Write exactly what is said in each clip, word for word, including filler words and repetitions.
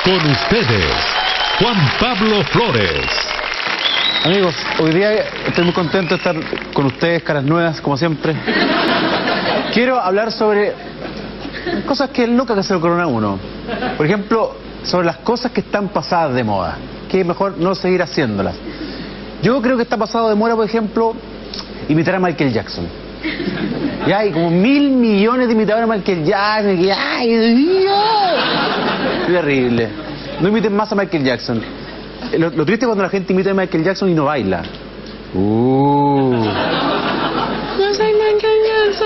Con ustedes, Juan Pablo Flores. Amigos, hoy día estoy muy contento de estar con ustedes, caras nuevas, como siempre. Quiero hablar sobre cosas que nunca que se le ocurren a uno. Por ejemplo, sobre las cosas que están pasadas de moda, que es mejor no seguir haciéndolas. Yo creo que está pasado de moda, por ejemplo, imitar a Michael Jackson. Ya hay como mil millones de imitadores a Michael Jackson. Que, ay, es terrible. No imiten más a Michael Jackson. Lo, lo triste es cuando la gente imita a Michael Jackson y no baila. Uh. Yo soy Michael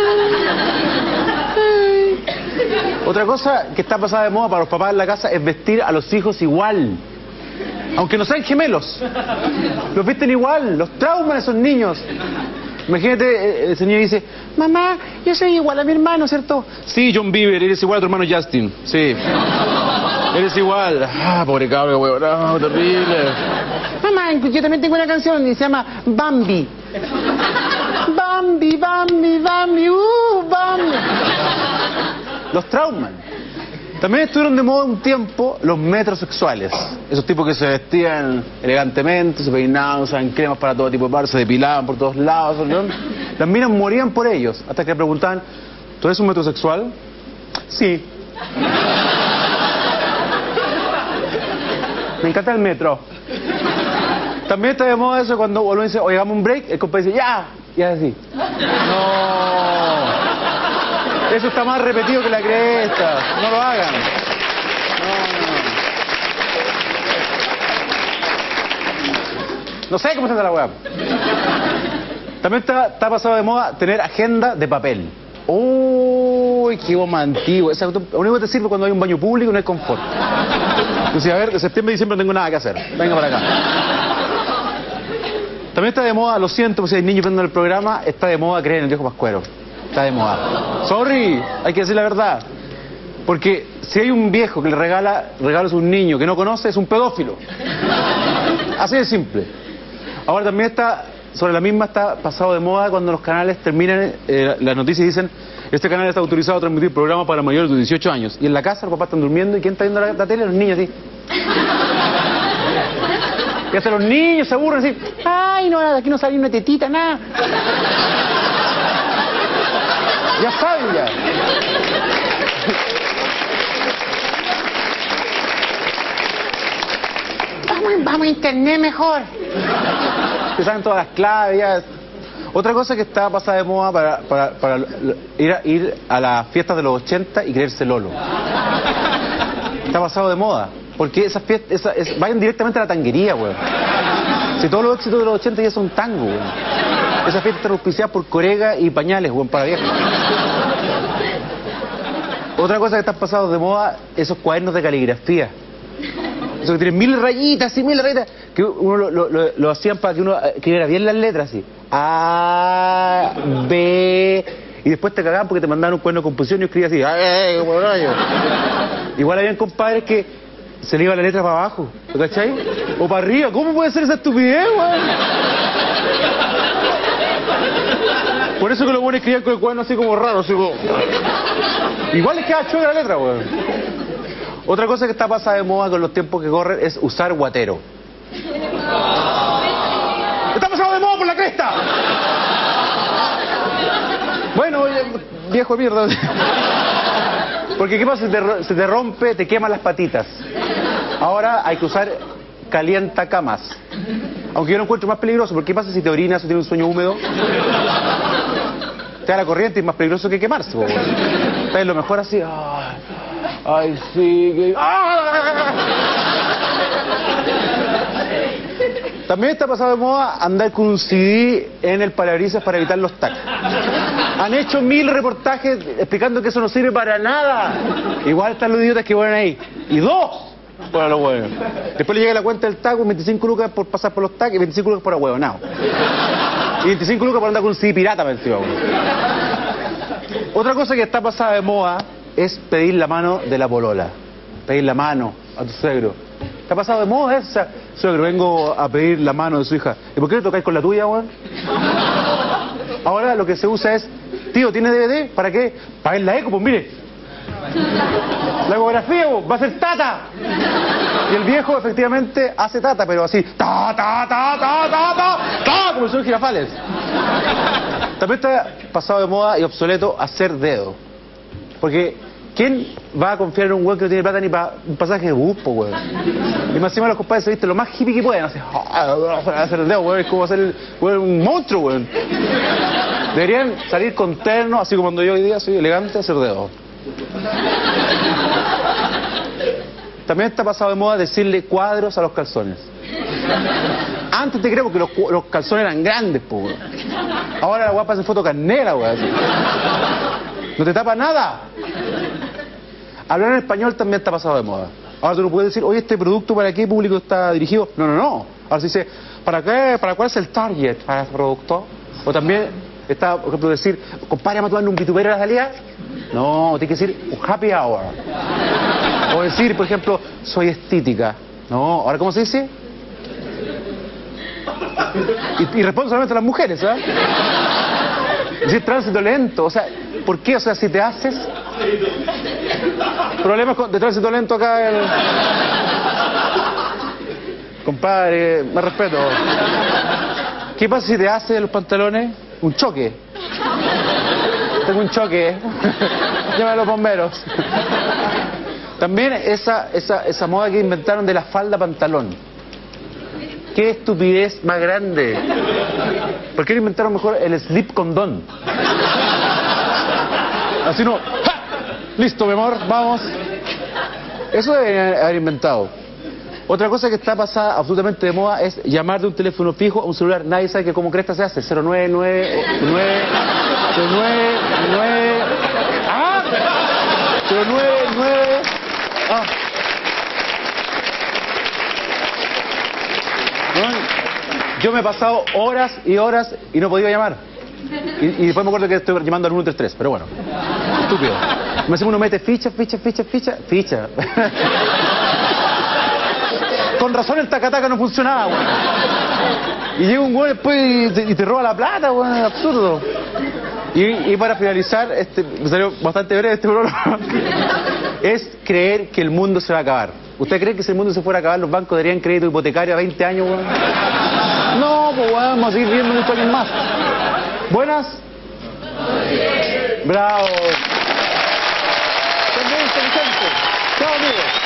Jackson. Otra cosa que está pasada de moda para los papás en la casa es vestir a los hijos igual. Aunque no sean gemelos. Los visten igual. Los trauman a esos niños. Imagínate, el señor dice: mamá, yo soy igual a mi hermano, ¿cierto? Sí, John Bieber, eres igual a tu hermano Justin. Sí. Eres igual. Ah, pobre cabro, weón. No, terrible. Mamá, yo también tengo una canción y se llama Bambi. Bambi, Bambi, Bambi, uh, Bambi. Los trauman. También estuvieron de moda un tiempo los metrosexuales. Esos tipos que se vestían elegantemente, se peinaban, usaban cremas para todo tipo de par, se depilaban por todos lados, ¿no? Las minas morían por ellos, hasta que le preguntaban: ¿tú eres un metrosexual? Sí. Me encanta el metro. También está de moda eso cuando uno dice: oye, hagamos un break, el compadre dice: ya, y es así. No. Eso está más repetido que la cresta. No lo hagan. No, no. No sé cómo se anda la weá. También está, está pasado de moda tener agenda de papel. Uy, qué goma antiguo. Esa, lo único que te sirve cuando hay un baño público y no hay confort. Entonces, a ver, de septiembre y diciembre no tengo nada que hacer. Venga para acá. También está de moda, lo siento, si hay niños viendo el programa, está de moda creer en el viejo pascuero. Está de moda. Sorry, hay que decir la verdad. Porque si hay un viejo que le regala regalos a un niño que no conoce, es un pedófilo. Así de simple. Ahora también está, sobre la misma, está pasado de moda cuando los canales terminan eh, las noticias y dicen: este canal está autorizado a transmitir programas para mayores de dieciocho años. Y en la casa los papás están durmiendo, ¿y quién está viendo la, la tele? Los niños, así. Y hasta los niños se aburren así: ay, no, nada, aquí no sale una tetita, nada. Ya saben, ya. Vamos, vamos a internet mejor. Que saben todas las claves, ya. Otra cosa que está pasada de moda para, para, para ir, a, ir a las fiestas de los ochenta y creerse Lolo. Está pasado de moda. Porque esas fiestas esa, es, vayan directamente a la tanguería, weón. Si todos los éxitos de los ochenta ya son tango, weón. Esas fiestas están auspiciadas por Corega y pañales, weón, para viejos. Otra cosa que está pasado de moda, esos cuadernos de caligrafía. Esos que tienen mil rayitas y mil rayitas. Que uno lo, lo, lo, lo hacían para que uno escribiera bien las letras, así. A, B... Y después te cagaban porque te mandaban un cuaderno de composición y escribías así. ¡Ay, como rayo! Igual habían compadres que se le iba la letra para abajo, ¿cachai? O para arriba. ¿Cómo puede ser esa estupidez, weón? Por eso que los buenos escribían con el cuaderno así como raro, así como... Igual les queda chueca la letra, weón. Otra cosa que está pasada de moda con los tiempos que corren es usar guatero. ¡Está pasado de moda por la cresta! Bueno, viejo de mierda. Porque ¿qué pasa? Se te, se te rompe, te queman las patitas. Ahora hay que usar calientacamas. Aunque yo lo encuentro más peligroso, porque ¿qué pasa si te orinas o tienes un sueño húmedo? Te da la corriente y es más peligroso que quemarse, po. Está lo mejor así. Ay, ay sí. Que... ¡Ah! También está pasado de moda andar con un C D en el parabrisas para evitar los tacs. Han hecho mil reportajes explicando que eso no sirve para nada. Igual están los idiotas que van ahí. Y dos para los huevos. Después le llega la cuenta del taco, veinticinco lucas por pasar por los tacs y veinticinco lucas por ahuevonao. Y veinticinco lucas por andar con un C D pirata, me encima. Otra cosa que está pasada de moda es pedir la mano de la polola. Pedir la mano a tu suegro. ¿Está pasado de moda eso? O sea, suegro, vengo a pedir la mano de su hija. ¿Y por qué le tocáis con la tuya, weón? Ahora lo que se usa es: tío, ¿tiene D V D? ¿Para qué? Para ver la eco, pues mire. La ecografía, bo, va a ser tata. Y el viejo efectivamente hace tata, pero así, ta, ta, ta, ta, ta, ta, ta, como son girafales. También está pasado de moda y obsoleto hacer dedo. Porque, ¿quién va a confiar en un weón que no tiene plata ni para un pasaje de bus, po, weón? Y más encima los compadres se visten lo más hippie que pueden, así, hacer el dedo, weón, es como hacer weón, un monstruo, weón. Deberían salir con terno, así como cuando yo hoy día soy elegante, hacer dedo. También está pasado de moda decirle cuadros a los calzones. Antes te creo porque los, los calzones eran grandes, po, weón. Ahora la guapa hace foto carnera, weón. No te tapa nada. Hablar en español también está pasado de moda. Ahora tú no puedes decir, oye, ¿este producto para qué público está dirigido? No, no, no. Ahora se dice, ¿para qué? ¿Para cuál es el target para este producto? O también está, por ejemplo, decir, compadre, ¿vamos a tomarle un vitupero a la salida? No, tiene que decir un happy hour. O decir, por ejemplo, soy estética. No, ¿ahora cómo se dice? Y, y respondo solamente a las mujeres, ¿sabes? Decir tránsito lento, o sea, ¿por qué? O sea, si te haces... Problemas con, de tránsito lento acá el... Compadre, más respeto. ¿Qué pasa si te haces los pantalones? Un choque. Tengo un choque. Llama a los bomberos. También esa, esa, esa moda que inventaron de la falda pantalón. ¿Qué estupidez más grande? ¿Por qué no inventaron mejor el slip condón? Así no... ¡Ja! Listo, mi amor, vamos. Eso deberían haber inventado. Otra cosa que está pasada absolutamente de moda es llamar de un teléfono fijo a un celular. Nadie sabe que como cresta se hace. cero nueve nueve nueve nueve nueve ¡Ah! cero nueve nueve ¡Ah! ¿No? Yo me he pasado horas y horas y no he podido llamar. Y, y después me acuerdo que estoy llamando al uno tres tres, pero bueno. Estúpido. Me hace uno mete ficha, ficha, ficha, ficha, ficha. Con razón el tacataca no funcionaba, weón. Y llega un güey después y te, y te roba la plata, weón, es absurdo. Y, y para finalizar, este, me salió bastante breve este programa, es creer que el mundo se va a acabar. ¿Usted cree que si el mundo se fuera a acabar, los bancos darían crédito hipotecario a veinte años, weón? No, pues weón, vamos a seguir viendo muchos años más. ¿Buenas? Bravo. Son muy inteligentes. Chao, amigos.